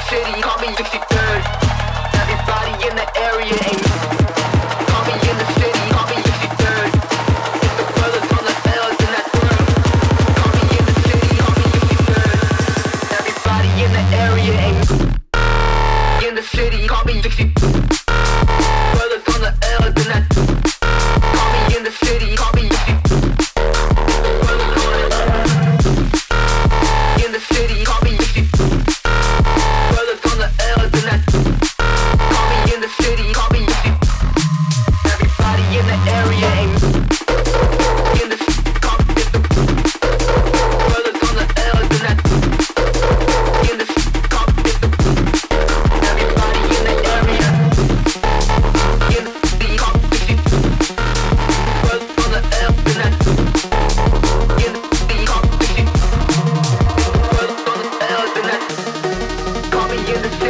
city, call me 63rd. Everybody in the area ain't. Call me in the city, call me 63rd. If the brothers on the L's, then that's word. Call me in the city, call me 63rd. Everybody in the area ain't. In the city, call me 63rd. Brothers on the L's, then that's. Call me in the city, call me 63rd. In the city, call me 63rd. Brothers on the L's, then that's. Call me in the city, call me 63rd. Everybody in the area ain't. In the city, call me 63rd. Brothers on the L's, then that's. In the city, call me 63rd. Everybody in the area. In the city, call me 63rd. Brothers on the L's, then that's. In the city, call me 63rd. Brothers on the L's, then that's. Call me in the city.